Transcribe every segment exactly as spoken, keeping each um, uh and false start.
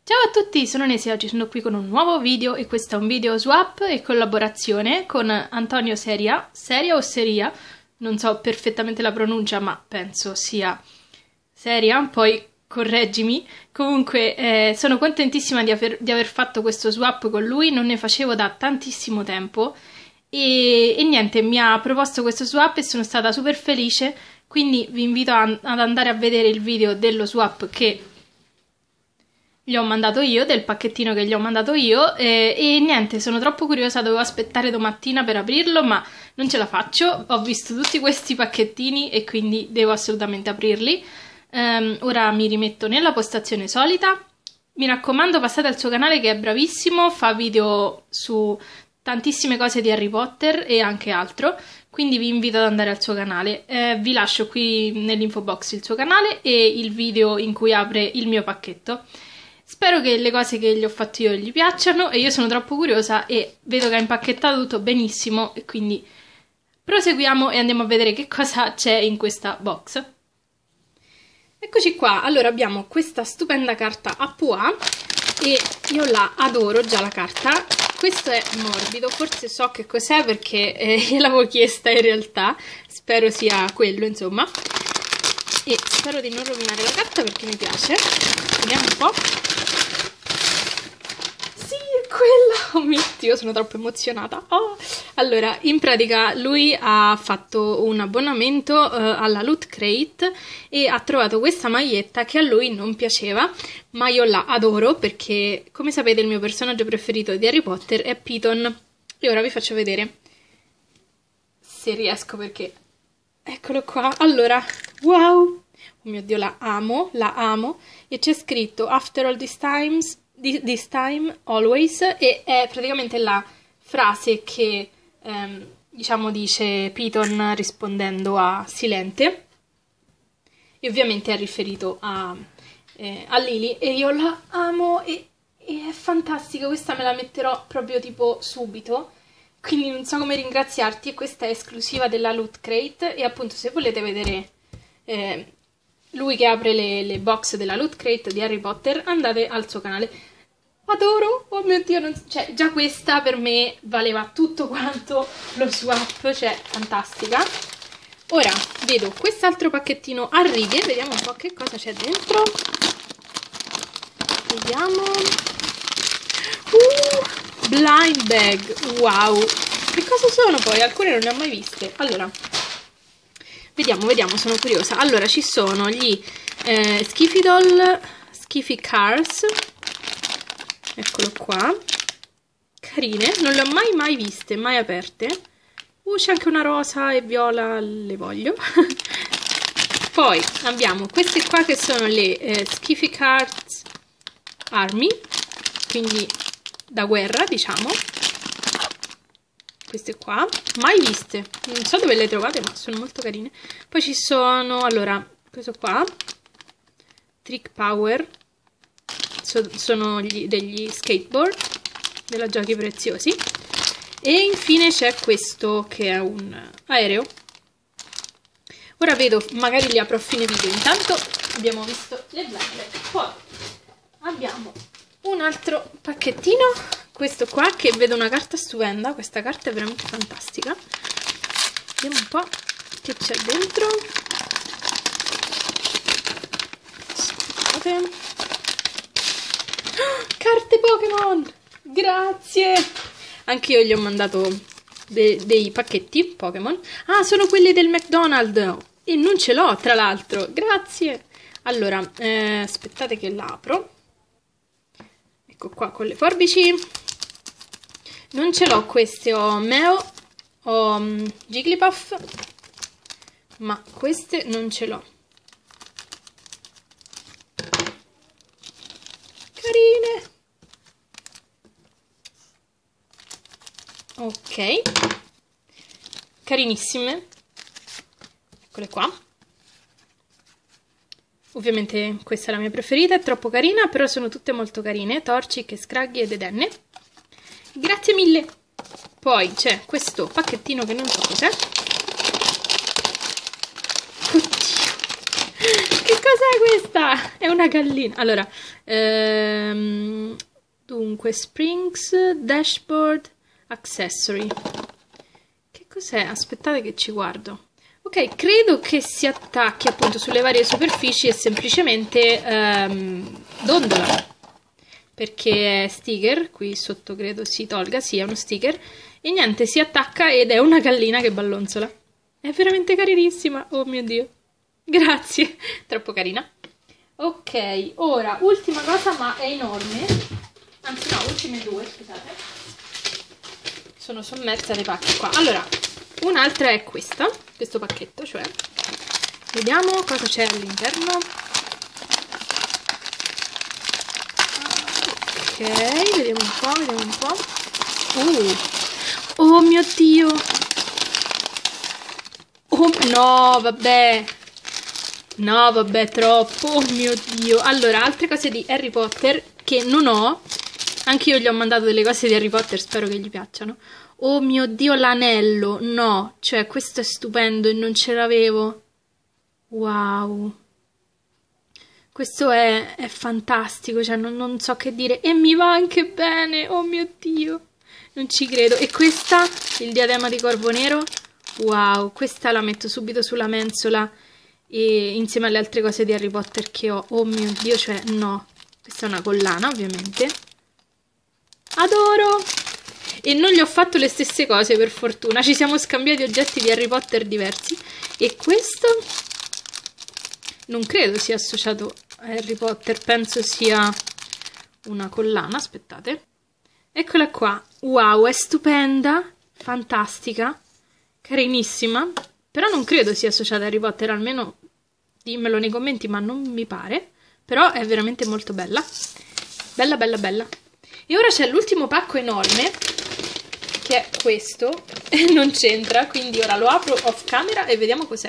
Ciao a tutti, sono Nesi, oggi sono qui con un nuovo video e questo è un video swap e collaborazione con Antonio Seria, Seria o Seria, non so perfettamente la pronuncia ma penso sia Seria, poi correggimi. Comunque eh, sono contentissima di aver, di aver fatto questo swap con lui, non ne facevo da tantissimo tempo e, e niente, mi ha proposto questo swap e sono stata super felice, quindi vi invito a, ad andare a vedere il video dello swap che gli ho mandato io, del pacchettino che gli ho mandato io e, e niente, sono troppo curiosa, dovevo aspettare domattina per aprirlo ma non ce la faccio, ho visto tutti questi pacchettini e quindi devo assolutamente aprirli. Um, ora mi rimetto nella postazione solita, mi raccomando passate al suo canale che è bravissimo, fa video su tantissime cose di Harry Potter e anche altro, quindi vi invito ad andare al suo canale. Eh, vi lascio qui nell'info box il suo canale e il video in cui apre il mio pacchetto. Spero che le cose che gli ho fatto io gli piacciono e io sono troppo curiosa e vedo che ha impacchettato tutto benissimo e quindi proseguiamo e andiamo a vedere che cosa c'è in questa box. Eccoci qua, allora abbiamo questa stupenda carta A P A e io la adoro già la carta. Questo è morbido, forse so che cos'è perché eh, gliel'avevo chiesta in realtà, spero sia quello insomma. E spero di non rovinare la carta perché mi piace. Vediamo un po'. Sì, è quella! Oh mio Dio, sono troppo emozionata. Oh. Allora, in pratica lui ha fatto un abbonamento uh, alla Loot Crate e ha trovato questa maglietta che a lui non piaceva, ma io la adoro perché, come sapete, il mio personaggio preferito di Harry Potter è Piton. E ora vi faccio vedere se riesco perché... Eccolo qua. Allora, wow! Oh mio Dio, la amo, la amo. E c'è scritto After all these times, this time, always. E è praticamente la frase che, ehm, diciamo, dice Piton rispondendo a Silente. E ovviamente è riferito a, eh, a Lily. E io la amo e, e è fantastica. Questa me la metterò proprio tipo subito. Quindi non so come ringraziarti e questa è esclusiva della Loot Crate e appunto se volete vedere eh, lui che apre le, le box della Loot Crate di Harry Potter andate al suo canale. Adoro, oh mio Dio, non... cioè già questa per me valeva tutto quanto lo swap, cioè fantastica. Ora vedo quest'altro pacchettino a righe, vediamo un po' che cosa c'è dentro. Vediamo... Uh! Blind bag, wow! Che cosa sono poi? Alcune non le ho mai viste. Allora, vediamo, vediamo, sono curiosa. Allora, ci sono gli eh, Skiffy Doll, Skiffy Cars. Eccolo qua. Carine, non le ho mai mai viste, mai aperte. Uh, c'è anche una rosa e viola, le voglio. Poi abbiamo queste qua che sono le eh, Skiffy Cars Army, quindi... da guerra, diciamo. Queste qua, mai viste, non so dove le trovate ma sono molto carine. Poi ci sono, allora, questo qua Trick Power, so, sono gli, degli skateboard della Giochi Preziosi. E infine c'è questo che è un aereo. Ora vedo, magari li apro a fine video. Intanto abbiamo visto le blende, poi abbiamo un altro pacchettino, questo qua che vedo una carta stupenda, questa carta è veramente fantastica. Vediamo un po' che c'è dentro. Aspettate. Oh, carte Pokémon! Grazie! Anche io gli ho mandato de dei pacchetti Pokémon. Ah, sono quelli del McDonald's! E non ce l'ho, tra l'altro! Grazie! Allora, eh, aspettate che l'apro. Ecco qua con le forbici. Non ce l'ho queste, ho Meo, ho um, Jigglypuff, ma queste non ce l'ho. Carine. Ok. Carinissime. Eccole qua. Ovviamente questa è la mia preferita, è troppo carina, però sono tutte molto carine, Torchic, Scraggy ed Edenne. Grazie mille! Poi c'è questo pacchettino che non so cos'è. Oddio! Che cos'è questa? È una gallina. Allora, ehm, dunque, Springs, Dashboard, Accessory. Che cos'è? Aspettate che ci guardo. Ok, credo che si attacchi appunto sulle varie superfici e semplicemente ehm, dondola. Perché è sticker, qui sotto credo si tolga, sì, è uno sticker. E niente, si attacca ed è una gallina che ballonzola. È veramente carinissima, oh mio Dio. Grazie, troppo carina. Ok, ora, ultima cosa, ma è enorme. Anzi no, ultime due, scusate. Sono sommersa dai pacchi qua. Allora, un'altra è questa, questo pacchetto, cioè. Vediamo cosa c'è all'interno. Ok, vediamo un po', vediamo un po'. Uh, oh mio Dio! Oh, no, vabbè! No, vabbè, troppo, oh mio Dio. Allora, altre cose di Harry Potter che non ho. Anche io gli ho mandato delle cose di Harry Potter, spero che gli piacciono. Oh mio Dio, l'anello, no. Cioè, questo è stupendo e non ce l'avevo. Wow. Questo è, è fantastico, cioè non, non so che dire. E mi va anche bene, oh mio Dio. Non ci credo. E questa, il diadema di corvo nero. Wow, questa la metto subito sulla mensola. E insieme alle altre cose di Harry Potter che ho. Oh mio Dio, cioè no. Questa è una collana, ovviamente. Adoro! E non gli ho fatto le stesse cose, per fortuna. Ci siamo scambiati oggetti di Harry Potter diversi. E questo non credo sia associato a Harry Potter. Penso sia una collana. Aspettate. Eccola qua. Wow, è stupenda. Fantastica. Carinissima. Però non credo sia associata a Harry Potter, almeno dimmelo nei commenti, ma non mi pare. Però è veramente molto bella. Bella, bella, bella. E ora c'è l'ultimo pacco enorme, che è questo, e non c'entra, quindi ora lo apro off camera e vediamo cos'è.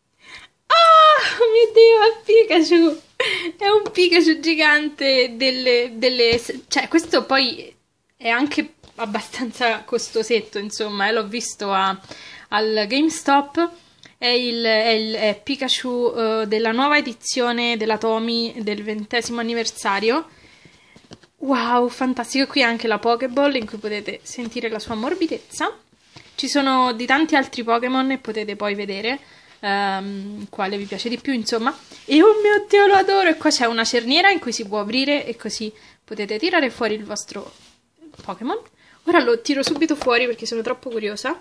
Ah, oh mio Dio, è Pikachu! È un Pikachu gigante delle, delle... Cioè, questo poi è anche abbastanza costosetto, insomma, eh, l'ho visto a... al GameStop. È il, è il è Pikachu uh, della nuova edizione della Tomy del ventesimo anniversario. Wow, fantastico. Qui anche la Pokéball in cui potete sentire la sua morbidezza. Ci sono di tanti altri Pokémon e potete poi vedere um, quale vi piace di più, insomma. E oh mio Dio, lo adoro! E qua c'è una cerniera in cui si può aprire e così potete tirare fuori il vostro Pokémon. Ora lo tiro subito fuori perché sono troppo curiosa.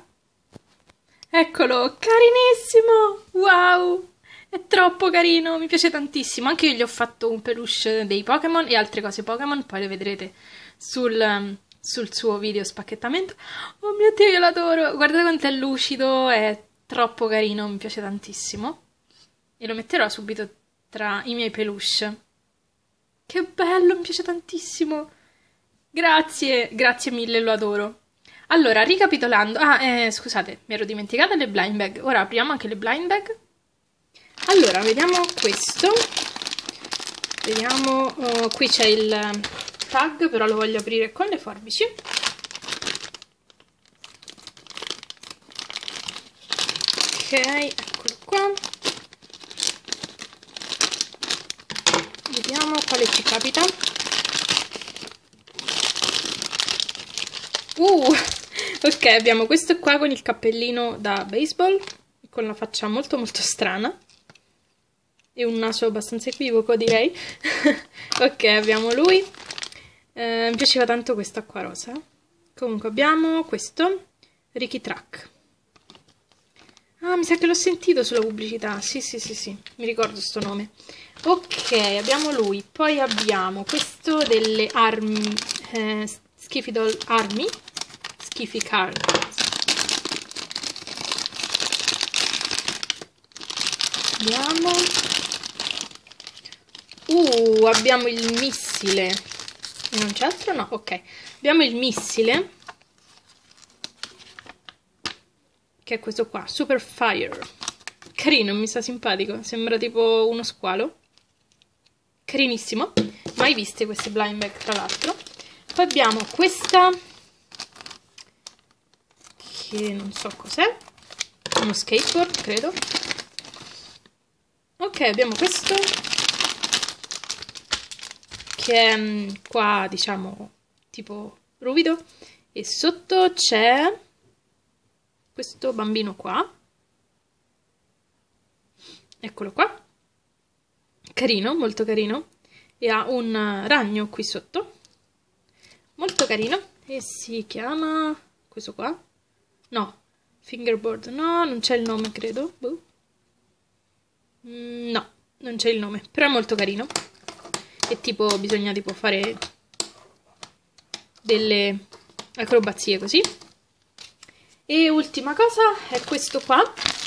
Eccolo, carinissimo! Wow! È troppo carino, mi piace tantissimo. Anche io gli ho fatto un peluche dei Pokémon e altre cose Pokémon, poi le vedrete sul, sul suo video spacchettamento. Oh mio Dio, io l'adoro! Guardate quanto è lucido, è troppo carino, mi piace tantissimo. E lo metterò subito tra i miei peluche. Che bello, mi piace tantissimo! Grazie, grazie mille, lo adoro. Allora, ricapitolando... Ah, eh, scusate, mi ero dimenticata le blind bag. Ora apriamo anche le blind bag. Allora, vediamo questo. Vediamo... Oh, qui c'è il tag, però lo voglio aprire con le forbici. Ok, eccolo qua. Vediamo quale ci capita. Uh, ok, abbiamo questo qua con il cappellino da baseball, con la faccia molto molto strana e un naso abbastanza equivoco, direi. Ok, abbiamo lui. Eh, mi piaceva tanto questa qua rosa. Comunque abbiamo questo, Ricky Track. Ah, mi sa che l'ho sentito sulla pubblicità. Sì, sì, sì, sì, mi ricordo sto nome. Ok, abbiamo lui. Poi abbiamo questo delle armi... Eh, Skiffy Doll Army, Skiffy Card. Abbiamo. Uh, abbiamo il missile. Non c'è altro? No, ok. Abbiamo il missile, che è questo qua, Super Fire. Carino, mi sta simpatico. Sembra tipo uno squalo. Carinissimo. Mai viste queste blind bag, tra l'altro. Poi abbiamo questa, che non so cos'è, uno skateboard, credo. Ok, abbiamo questo, che è mh, qua, diciamo, tipo ruvido, e sotto c'è questo bambino qua, eccolo qua, carino, molto carino, e ha un ragno qui sotto, molto carino, e si chiama questo qua, no, fingerboard, no, non c'è il nome, credo, boh. Mm, no, non c'è il nome, però è molto carino, e tipo bisogna tipo fare delle acrobazie così. E ultima cosa è questo qua,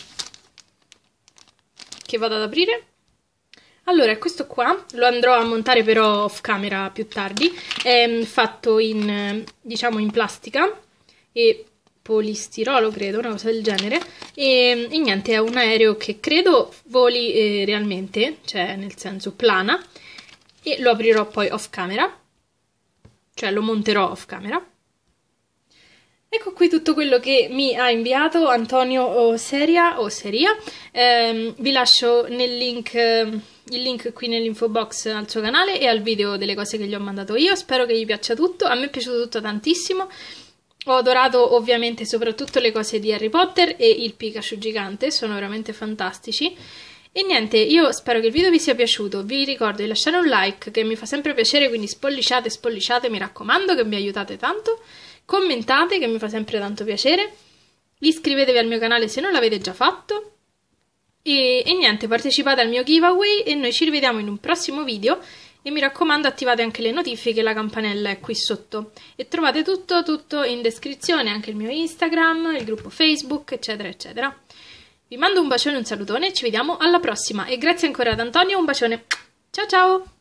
che vado ad aprire. Allora, questo qua lo andrò a montare però off camera più tardi, è fatto in, diciamo, in plastica e polistirolo, credo, una cosa del genere, e, e niente, è un aereo che credo voli eh, realmente, cioè nel senso plana, e lo aprirò poi off camera, cioè lo monterò off camera. Ecco qui tutto quello che mi ha inviato Antonio o Seria o Seria. Eh, vi lascio nel link, il link qui nell'info box al suo canale e al video delle cose che gli ho mandato io. Spero che gli piaccia tutto, a me è piaciuto tutto tantissimo. Ho adorato ovviamente soprattutto le cose di Harry Potter e il Pikachu gigante, sono veramente fantastici. E niente, io spero che il video vi sia piaciuto, vi ricordo di lasciare un like che mi fa sempre piacere, quindi spolliciate, spolliciate, mi raccomando, che mi aiutate tanto. Commentate, che mi fa sempre tanto piacere, iscrivetevi al mio canale se non l'avete già fatto, e, e niente, partecipate al mio giveaway e noi ci rivediamo in un prossimo video, e mi raccomando attivate anche le notifiche, la campanella è qui sotto, e trovate tutto, tutto in descrizione, anche il mio Instagram, il gruppo Facebook, eccetera, eccetera. Vi mando un bacione e un salutone, ci vediamo alla prossima, e grazie ancora ad Antonio, un bacione, ciao ciao!